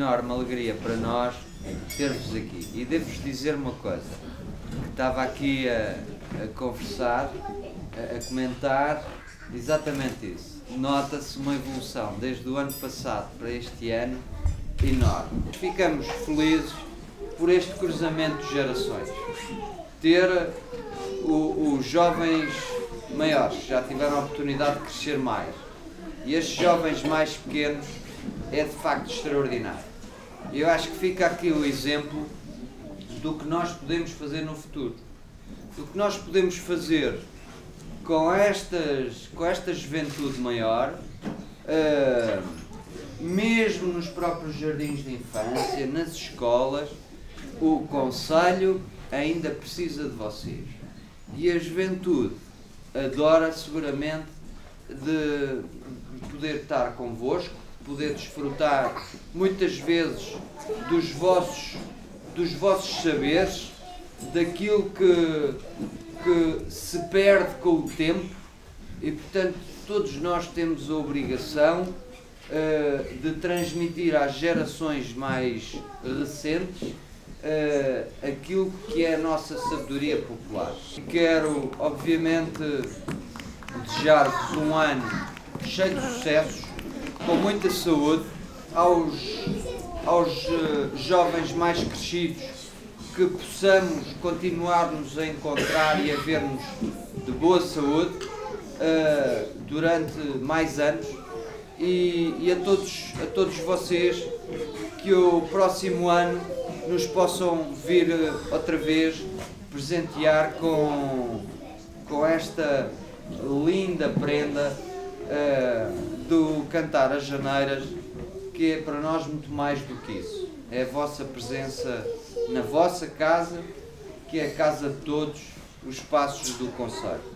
enorme alegria para nós ter-vos aqui. E devo-vos dizer uma coisa, que estava aqui a conversar, a comentar exatamente isso. Nota-se uma evolução desde o ano passado para este ano enorme. Ficamos felizes por este cruzamento de gerações. Ter os jovens maiores que já tiveram a oportunidade de crescer mais e estes jovens mais pequenos é de facto extraordinário. Eu acho que fica aqui o exemplo do que nós podemos fazer no futuro, do que nós podemos fazer com esta juventude maior, mesmo nos próprios jardins de infância, nas escolas. O conselho ainda precisa de vocês e a juventude adora seguramente de poder estar convosco, poder desfrutar muitas vezes dos vossos saberes, daquilo que se perde com o tempo, e portanto todos nós temos a obrigação de transmitir às gerações mais recentes aquilo que é a nossa sabedoria popular. Quero obviamente desejar-vos um ano cheio de sucessos, com muita saúde, aos jovens mais crescidos, que possamos continuar-nos a encontrar e a ver-nos de boa saúde durante mais anos, e a todos vocês que o próximo ano nos possam vir outra vez presentear com esta linda prenda do Cantar as Janeiras, que é para nós muito mais do que isso. É a vossa presença na vossa casa, que é a casa de todos os passos do concelho.